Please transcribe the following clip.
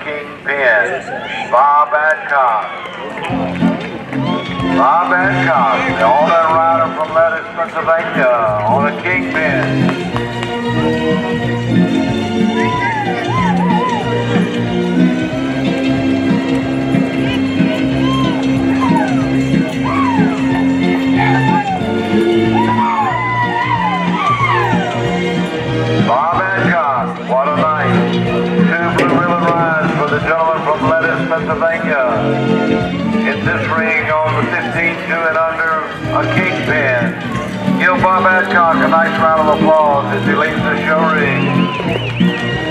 Kingpin, Bob Adcock. Bob Adcock, the all-in rider from Lettuce, Pennsylvania, on a Kingpin. Bob Adcock, what a night. 2 Blue Ribbon rides for the gentleman from Lettuce, Pennsylvania. In this ring on the 15-2 and under, a Kingpin. Give Bob Adcock a nice round of applause as he leaves the show ring.